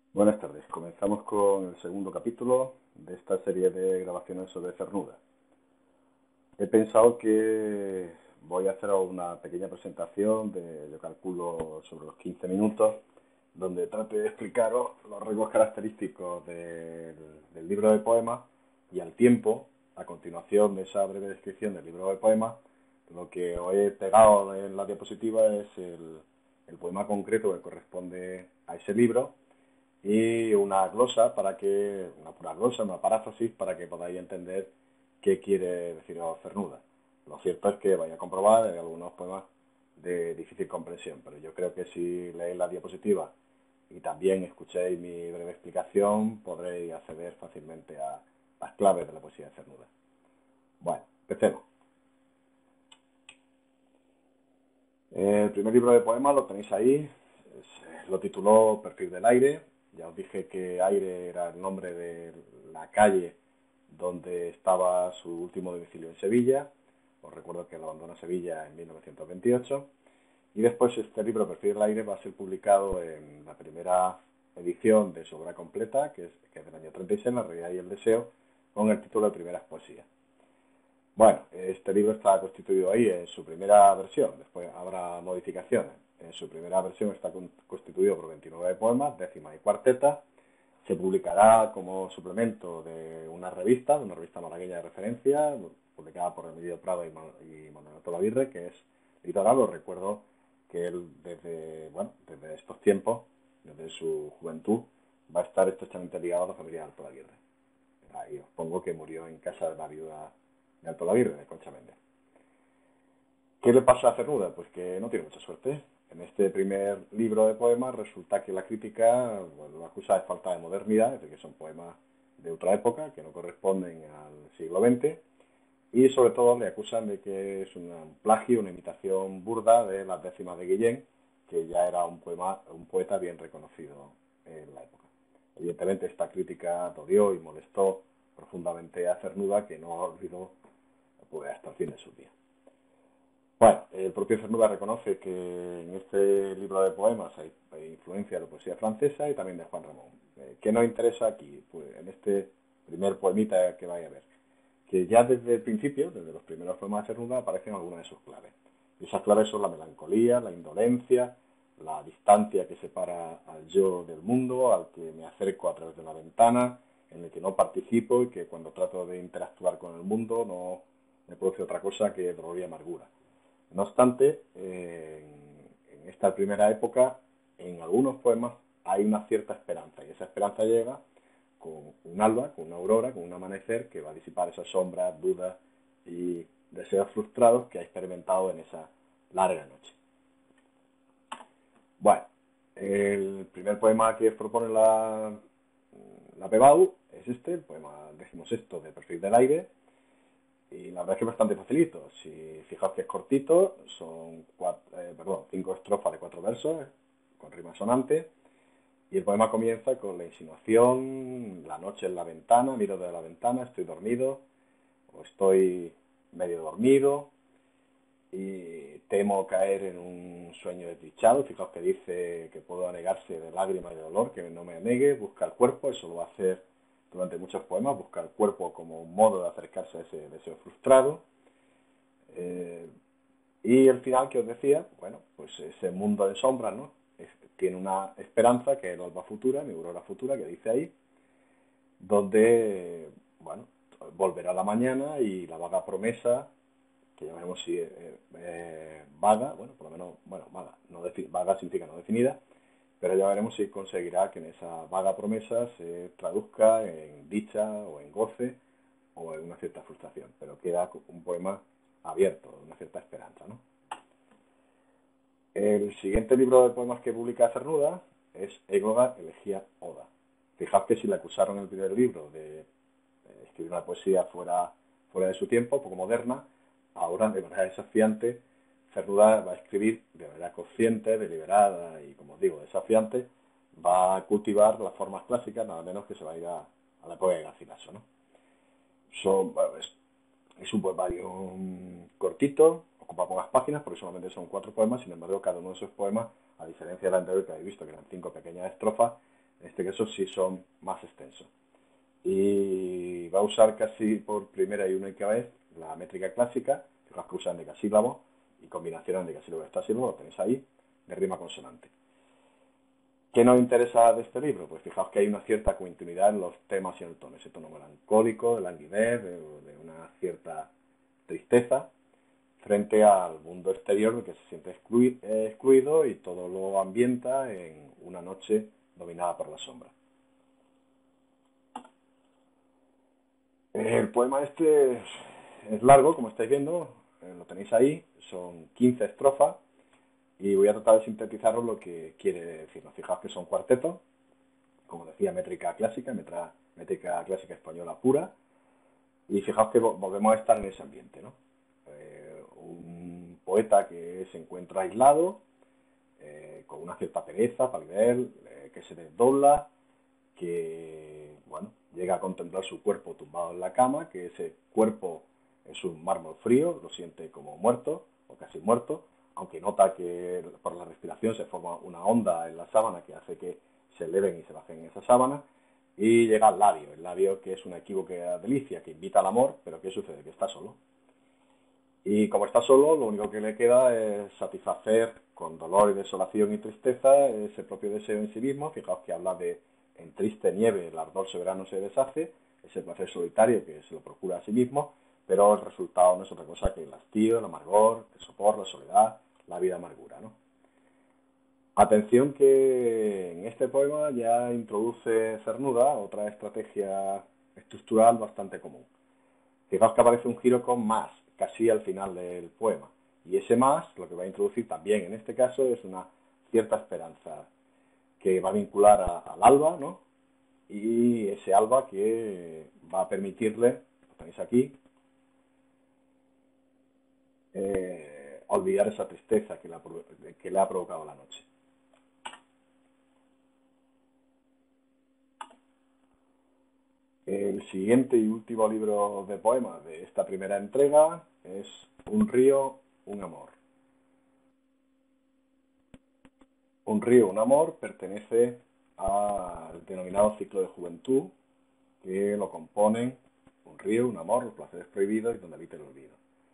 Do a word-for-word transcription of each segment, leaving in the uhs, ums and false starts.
Buenas tardes. Comenzamos con el segundo capítulo de esta serie de grabaciones sobre Cernuda. He pensado que voy a hacer una pequeña presentación de, yo calculo, sobre los quince minutos, donde trate de explicaros los rasgos característicos del, del libro de poemas y al tiempo, a continuación de esa breve descripción del libro de poemas, lo que os he pegado en la diapositiva es el, el poema concreto que corresponde a ese libro y una glosa para que, una pura glosa, una paráfrasis para que podáis entender qué quiere deciros Cernuda. Lo cierto es que vais a comprobar en algunos poemas de difícil comprensión, pero yo creo que si leéis la diapositiva y también escuchéis mi breve explicación, podréis acceder fácilmente a las claves de la poesía de Cernuda. Bueno, empecemos. El primer libro de poemas lo tenéis ahí, lo tituló Perfil del Aire. Ya os dije que Aire era el nombre de la calle donde estaba su último domicilio en Sevilla. Os recuerdo que lo abandonó Sevilla en mil novecientos veintiocho. Y después este libro, Perfil del Aire, va a ser publicado en la primera edición de su obra completa, que es, que es del año treinta y seis, La realidad y el deseo, con el título de Primeras Poesías. Bueno, este libro está constituido ahí en su primera versión, después habrá modificaciones. En su primera versión está constituido por veintinueve poemas, décimas y cuartetas. Se publicará como suplemento de una revista, de una revista malagueña de referencia, publicada por Emilio Prado y Manuel Tolavirre, que es litoral. Os recuerdo que él desde, bueno, desde estos tiempos, desde su juventud, va a estar estrechamente ligado a la familia de Alto Aguirre. Ahí os pongo que murió en casa de la viuda de Alto Aguirre, de Concha Méndez. ¿Qué le pasa a Cernuda? Pues que no tiene mucha suerte. En este primer libro de poemas resulta que la crítica, bueno, lo acusa de falta de modernidad, es decir, que son poemas de otra época, que no corresponden al siglo veinte, y sobre todo le acusan de que es un plagio, una imitación burda de las décimas de Guillén, que ya era un, poema, un poeta bien reconocido en la época. Evidentemente esta crítica dolió y molestó profundamente a Cernuda, que no olvidó pues, hasta el fin de sus días. Bueno, el propio Cernuda reconoce que en este libro de poemas hay, hay influencia de la poesía francesa y también de Juan Ramón. Eh, ¿Qué nos interesa aquí? Pues en este primer poemita que vais a ver, que ya desde el principio, desde los primeros poemas de Cernuda, aparecen algunas de sus claves. Y esas claves son la melancolía, la indolencia, la distancia que separa al yo del mundo, al que me acerco a través de la ventana, en el que no participo y que cuando trato de interactuar con el mundo no me produce otra cosa que dolor y amargura. No obstante, eh, en esta primera época, en algunos poemas hay una cierta esperanza, y esa esperanza llega con un alba, con una aurora, con un amanecer que va a disipar esas sombras, dudas y deseos frustrados que ha experimentado en esa larga noche. Bueno, el primer poema que propone la, la P B A U es este, el poema decimosexto de Perfil del Aire, y la verdad es que es bastante facilito. Si fijaos que es cortito, son cuatro, eh, perdón, cinco estrofas de cuatro versos, con rima sonante, y el poema comienza con la insinuación: la noche en la ventana, miro desde la ventana, estoy dormido, o estoy medio dormido, y temo caer en un sueño desdichado. Fijaos que dice que puedo anegarse de lágrimas y de dolor, que no me anegue, busca el cuerpo, eso lo va a hacer durante muchos poemas, busca el cuerpo como un modo de acercarse a ese deseo frustrado. Eh, y el final que os decía, bueno, pues ese mundo de sombras, ¿no? Es, tiene una esperanza que es la alba futura, mi aurora futura, que dice ahí, donde, bueno, volverá la mañana y la vaga promesa, que ya veremos si eh, eh, vaga, bueno, por lo menos, bueno, vaga, no vaga significa no definida, pero ya veremos si conseguirá que en esa vaga promesa se traduzca en dicha o en goce o en una cierta frustración, pero queda un poema abierto, una cierta esperanza, ¿no? El siguiente libro de poemas que publica Cernuda es Égoga, elegía Oda. Fijaos que si le acusaron en el primer libro de escribir una poesía fuera, fuera de su tiempo, poco moderna, ahora de manera desafiante Cernuda va a escribir de manera consciente, deliberada y, como digo, desafiante, va a cultivar las formas clásicas, nada menos que se va a ir a, a la época de Garcilaso, ¿no? Son, bueno, es, es un poemario um, cortito, ocupa pocas páginas, porque solamente son cuatro poemas. Sin embargo, cada uno de esos poemas, a diferencia del anterior que habéis visto, que eran cinco pequeñas estrofas, en este parece que esos sí son más extensos. Y va a usar casi por primera y única vez la métrica clásica, que las que usan decasílabos y combinaciones de decasílabo y octasílabo, lo tenéis ahí, de rima consonante. ¿Qué nos interesa de este libro? Pues fijaos que hay una cierta continuidad en los temas y en el tono, ese tono melancólico, de languidez, de, de una cierta tristeza, frente al mundo exterior del que se siente excluido y todo lo ambienta en una noche dominada por la sombra. El poema este es largo, como estáis viendo, lo tenéis ahí, son quince estrofas y voy a tratar de sintetizaros lo que quiere decir. Fijaos que son cuartetos, como decía, métrica clásica, métrica, métrica clásica española pura, y fijaos que volvemos a estar en ese ambiente, ¿no? Eh, un poeta que se encuentra aislado, eh, con una cierta pereza, palidez, eh, que se desdobla, que, bueno, llega a contemplar su cuerpo tumbado en la cama, que ese cuerpo es un mármol frío, lo siente como muerto, o casi muerto, aunque nota que por la respiración se forma una onda en la sábana que hace que se eleven y se bajen en esa sábana, y llega al labio, el labio que es una equívoca delicia, que invita al amor, pero ¿qué sucede? Que está solo. Y como está solo, lo único que le queda es satisfacer con dolor y desolación y tristeza ese propio deseo en sí mismo. Fijaos que habla de en triste nieve el ardor soberano se deshace, ese placer solitario que se lo procura a sí mismo, pero el resultado no es otra cosa que el hastío, el amargor, el sopor, la soledad, la vida amargura, ¿no? Atención que en este poema ya introduce Cernuda otra estrategia estructural bastante común. Fijaos que aparece un giro con más, casi al final del poema. Y ese más, lo que va a introducir también en este caso, es una cierta esperanza que va a vincular a, al alba, ¿no? Y ese alba que va a permitirle, lo tenéis aquí, eh, olvidar esa tristeza que le, ha, que le ha provocado la noche. El siguiente y último libro de poemas de esta primera entrega es Un río, un amor. Un río, un amor pertenece al denominado ciclo de juventud, que lo componen un río, un amor, los placeres prohibidos y donde habita el olvido.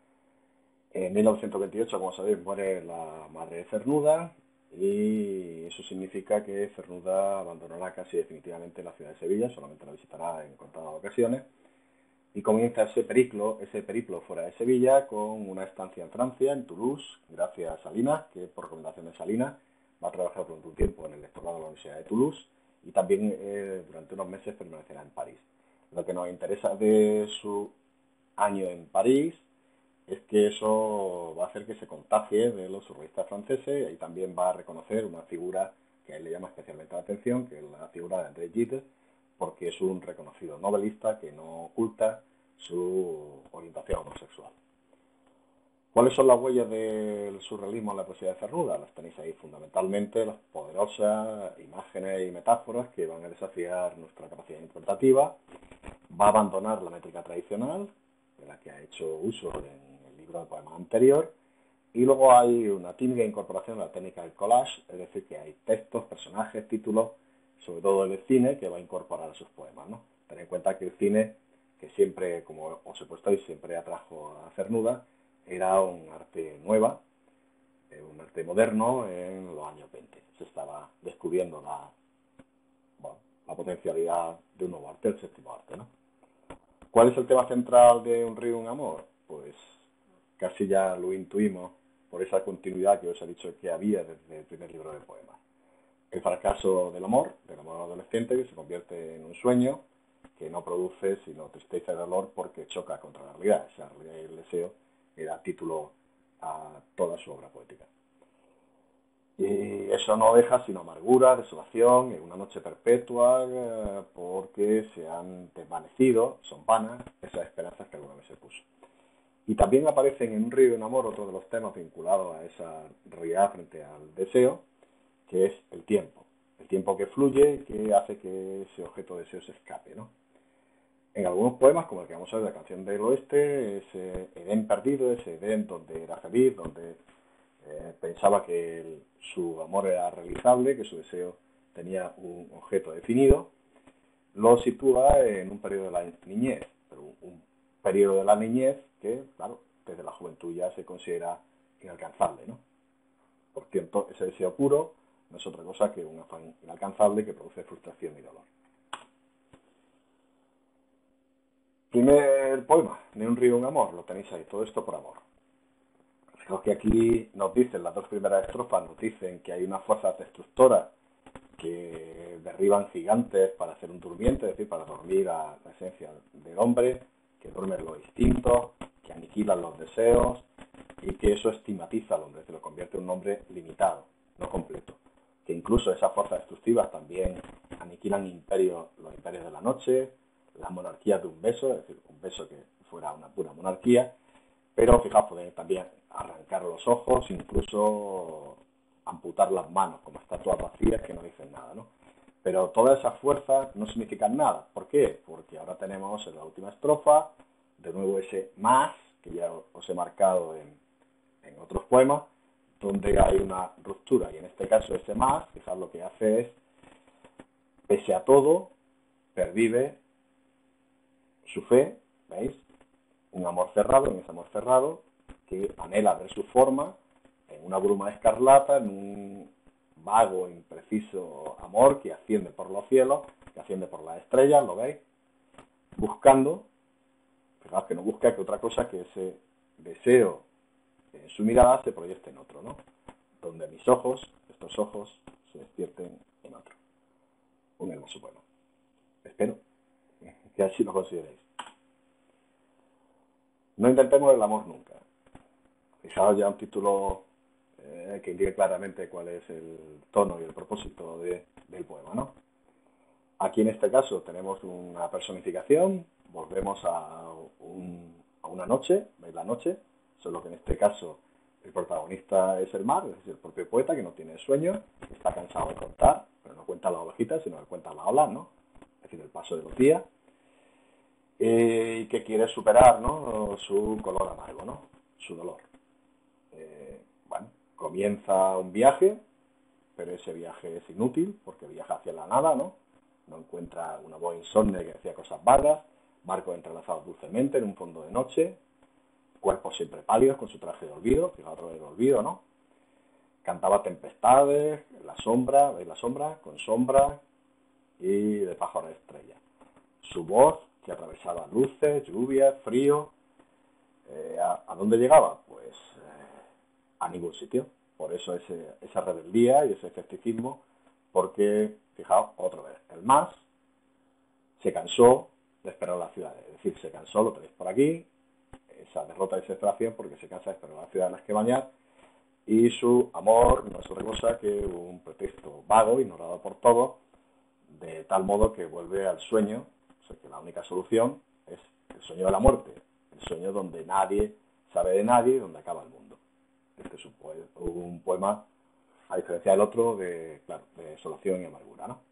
En mil novecientos veintiocho, como sabéis, muere la madre de Cernuda y eso significa que Cernuda abandonará casi definitivamente la ciudad de Sevilla, solamente la visitará en contadas ocasiones, y comienza ese periplo, ese periplo fuera de Sevilla con una estancia en Francia, en Toulouse, gracias a Salinas, que por recomendación de Salinas va a trabajar durante un tiempo en el lectorado de la Universidad de Toulouse y también eh, durante unos meses permanecerá en París. Lo que nos interesa de su año en París es que eso va a hacer que se contagie de los surrealistas franceses y también va a reconocer una figura que a él le llama especialmente la atención, que es la figura de André Gide, porque es un reconocido novelista que no oculta su orientación homosexual. ¿Cuáles son las huellas del surrealismo en la poesía de Cernuda? Las tenéis ahí fundamentalmente, las poderosas imágenes y metáforas que van a desafiar nuestra capacidad interpretativa. Va a abandonar la métrica tradicional, de la que ha hecho uso en el libro de poemas anterior, y luego hay una tímida incorporación de la técnica del collage, es decir, que hay textos, personajes, títulos, sobre todo el cine, que va a incorporar a sus poemas, ¿no? Tened en cuenta que el cine, que siempre, como os he puesto ahí, siempre atrajo a Cernuda, era un arte nueva, un arte moderno en los años veinte. Se estaba descubriendo la, bueno, la potencialidad de un nuevo arte, el séptimo arte, ¿no? ¿Cuál es el tema central de Un río, un amor? Pues casi ya lo intuimos por esa continuidad que os he dicho que había desde el primer libro de poemas. El fracaso del amor, del amor adolescente, que se convierte en un sueño que no produce sino tristeza y dolor porque choca contra la realidad. Esa realidad y el deseo era título a toda su obra poética. Y eso no deja sino amargura, desolación, y una noche perpetua eh, porque se han desvanecido, son vanas, esas esperanzas que alguna vez se puso. Y también aparecen en Un río en amor otro de los temas vinculados a esa realidad frente al deseo, que es el tiempo. El tiempo que fluye, que hace que ese objeto de deseo se escape, ¿no? En algunos poemas, como el que vamos a ver de la canción del oeste, ese Edén perdido, ese Edén donde era feliz, donde eh, pensaba que el, su amor era realizable, que su deseo tenía un objeto definido, lo sitúa en un periodo de la niñez, pero un, un periodo de la niñez que, claro, desde la juventud ya se considera inalcanzable, ¿no? Por cierto, ese deseo puro no es otra cosa que un afán inalcanzable que produce frustración y dolor. Primer poema, Ni un río, un amor, lo tenéis ahí, todo esto por amor. Fijaos que aquí nos dicen, las dos primeras estrofas nos dicen que hay unas fuerzas destructoras que derriban gigantes para hacer un durmiente, es decir, para dormir a la esencia del hombre, que duermen los instintos, que aniquilan los deseos y que eso estigmatiza al hombre, que lo convierte en un hombre limitado, no completo. Que incluso esas fuerzas destructivas también aniquilan imperios, los imperios de la noche, las monarquías de un beso, es decir, un beso que fuera una pura monarquía, pero fijaos, pueden también arrancar los ojos, incluso amputar las manos, como estatuas vacías que no dicen nada, ¿no? Pero todas esas fuerzas no significan nada. ¿Por qué? Porque ahora tenemos en la última estrofa, de nuevo ese más, que ya os he marcado en, en otros poemas, donde hay una ruptura. Y en este caso ese más, fijaos lo que hace es, pese a todo, pervive su fe, ¿veis? Un amor cerrado, en ese amor cerrado, que anhela ver su forma en una bruma escarlata, en un vago, impreciso amor que asciende por los cielos, que asciende por las estrellas, ¿lo veis? Buscando, fijaos que no busca que otra cosa que ese deseo en su mirada se proyecte en otro, ¿no? Donde mis ojos, estos ojos, se despierten en otro. Un hermoso poema. Espero que así lo consideréis. No intentemos el amor nunca. Fijaos ya un título eh, que indique claramente cuál es el tono y el propósito de, del poema, ¿no? Aquí en este caso tenemos una personificación, volvemos a, un, a una noche, ¿veis la noche? Solo que en este caso el protagonista es el mar, es decir, el propio poeta que no tiene sueño, está cansado de contar, pero no cuenta las ovejitas, sino que cuenta las olas, ¿no? Es decir, el paso de los días. Eh, y que quiere superar, ¿no?, su color amargo, ¿no?, su dolor. Eh, bueno, comienza un viaje, pero ese viaje es inútil porque viaja hacia la nada, ¿no? No encuentra una voz insomne que decía cosas vagas, barcos entrelazados dulcemente en un fondo de noche, cuerpos siempre pálidos con su traje de olvido, fijaos otra vez el olvido, ¿no? Cantaba tempestades, la sombra, ¿veis la sombra? Con sombra y de pájaros estrellas. Su voz que atravesaba luces, lluvia, frío. Eh, ¿a, ¿A dónde llegaba? Pues eh, a ningún sitio. Por eso ese, esa rebeldía y ese escepticismo, porque, fijaos, otra vez, el más se cansó de esperar las ciudades. Es decir, se cansó, lo tenéis por aquí, esa derrota y desesperación porque se cansa de esperar las ciudades en las que bañar, y su amor no es otra cosa que un pretexto vago, ignorado por todos, de tal modo que vuelve al sueño. O sea, que la única solución es el sueño de la muerte, el sueño donde nadie sabe de nadie y donde acaba el mundo. Este es un, poema, un poema, a diferencia del otro, de, claro, de desolación y amargura, ¿no?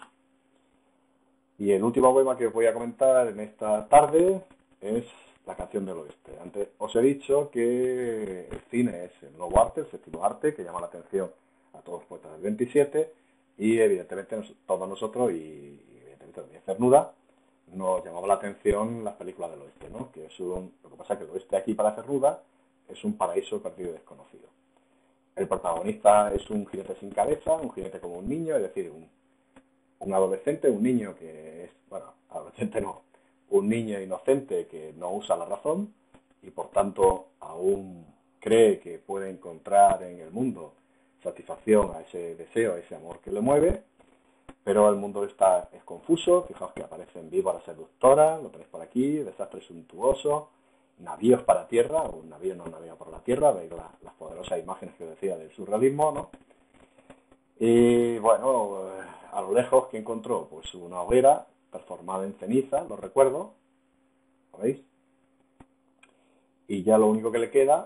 Y el último poema que os voy a comentar en esta tarde es La canción del oeste. Antes os he dicho que el cine es el nuevo arte, el séptimo arte, que llama la atención a todos los poetas del veintisiete, y evidentemente todos nosotros, y evidentemente también Cernuda, nos llamaba la atención las películas del oeste, ¿no? Que es un, lo que pasa es que el oeste aquí para Cernuda es un paraíso perdido y desconocido. El protagonista es un jinete sin cabeza, un jinete como un niño, es decir, un, un adolescente, un niño que es, bueno, adolescente no, un niño inocente que no usa la razón y por tanto aún cree que puede encontrar en el mundo satisfacción a ese deseo, a ese amor que le mueve. Pero el mundo está, es confuso, fijaos que aparecen víboras seductoras, lo tenéis por aquí, desastres suntuosos, navíos para tierra, un navío no navega por la tierra, veis la, las poderosas imágenes que decía del surrealismo, ¿no? Y bueno, a lo lejos, ¿qué encontró? Pues una hoguera transformada en ceniza, lo recuerdo, ¿lo veis? Y ya lo único que le queda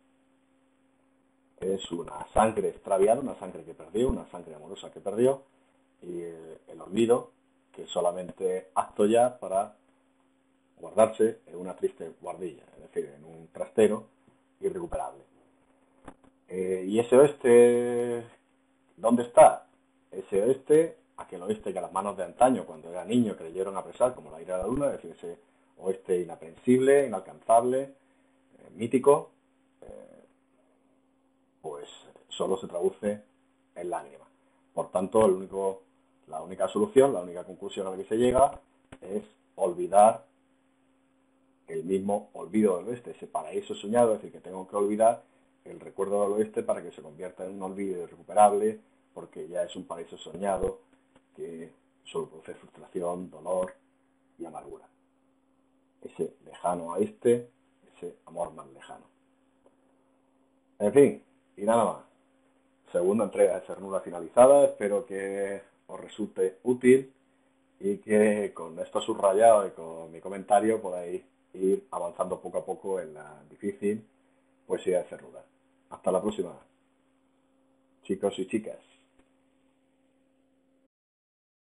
es una sangre extraviada, una sangre que perdió, una sangre amorosa que perdió, y el, el olvido, que es solamente apto ya para guardarse en una triste guardilla, es decir, en un trastero irrecuperable. Eh, y ese oeste, ¿dónde está? ese oeste, aquel oeste que a las manos de antaño, cuando era niño, creyeron apresar como la ira de la luna, es decir, ese oeste inaprensible, inalcanzable, eh, mítico, eh, pues solo se traduce en lágrimas. Por tanto, el único, la única solución, la única conclusión a la que se llega es olvidar el mismo olvido del oeste, ese paraíso soñado, es decir, que tengo que olvidar el recuerdo del oeste para que se convierta en un olvido irrecuperable, porque ya es un paraíso soñado que solo produce frustración, dolor y amargura. Ese lejano a este, ese amor más lejano. En fin, y nada más. Segunda entrega de Cernura finalizada, espero que os resulte útil y que con esto subrayado y con mi comentario podáis ir avanzando poco a poco en la difícil poesía de Cernuda. Hasta la próxima, chicos y chicas.